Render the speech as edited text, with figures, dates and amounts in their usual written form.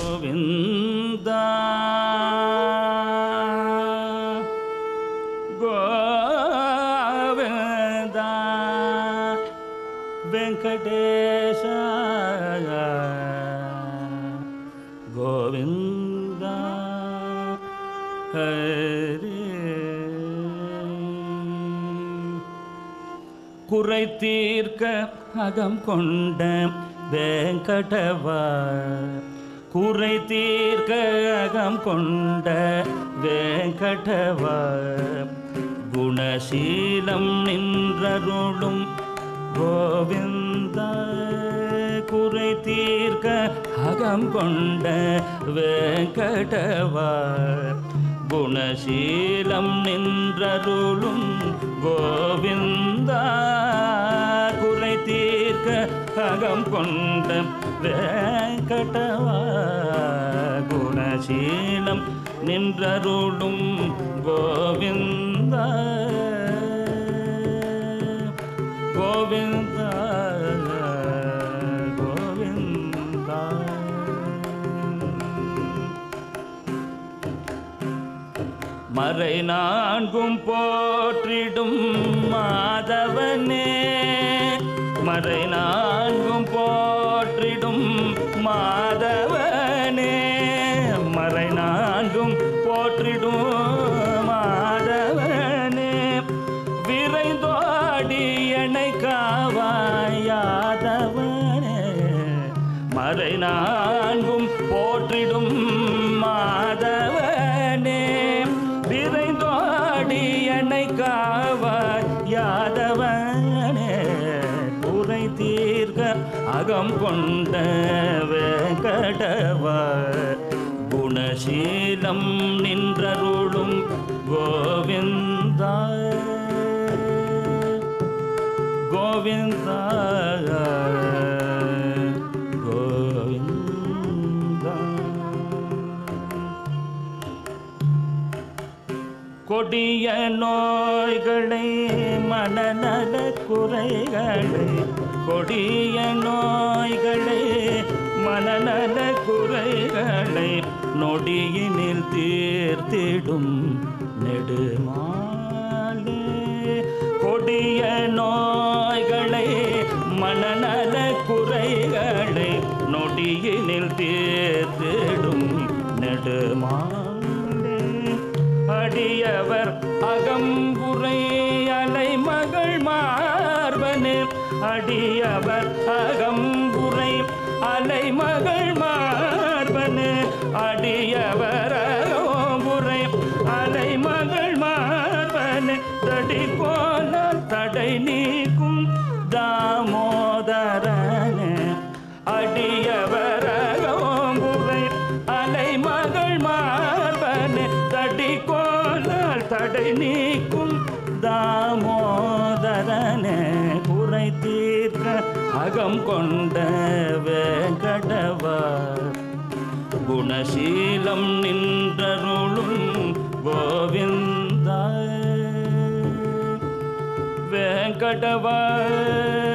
गोविंदा गोविंदा वेंकटेश गोविंदा हरे कुறை தீர்க்க அகம் கொண்ட वेंकटवा कुறை தீர்க்க அகம் கொண்ட वेंकटवा குணசீலம் நின்றருளும் கோவிந்தா குறை தீர்க்க அகம் கொண்ட वेंकटवा குணசீலம் நின்றருளும் கோவிந்தா குறை தீர்க்க அகம் கொண்ட वेंकटवा குணசீலம் நின்றருளும் கோவிந்தா கோவிந்தா கோவிந்தா மறை நான்கும் போற்றிடும் மாதவனே மறை நான்கும் போற்றிடும் மாதவனே மறை நான்கும் போற்றிடும் மாதவனே விரைந்தோடி என்னை காவாயாதவனே மறை நான்கும் போற்றிடும் மாதவனே விரைந்தோடி என்னை காவாயாதவனே குறை தீர்க்க அகம் கொண்ட वेंकटवा குணசீலம் நின்றருளும் கோவிந்தா கோவிந்தா கோவிந்தா கொடிய நோய்களை மனநல குறைகளை கொடிய நோய்களை மனநல குறைகளை நொடியினில் தீர்த்திடும் நெடுமாலே கொடிய நோய்களை மனநல குறைகளை நொடியினில் தீர்த்திடும் நெடுமாலே அடியவர் அகம்புரை அலைமகள் மார்பனே அடியவர் அகம்புரை அலைமகள் மார்பனே அடியவர் அகம்புரை அலைமகள் மார்பனே தடி போல தடை நீக்கும் தாமோதரனே அடியவர் அகம்புரை அலைமகள் மார்பனே தடி கோலால் தடை நீக்கும் தாமோதரனே குறை தீர்க்க அகம் கொண்ட वेंकटवा குணசீலம் நின்றருளும் கோவிந்தா वेंकटवा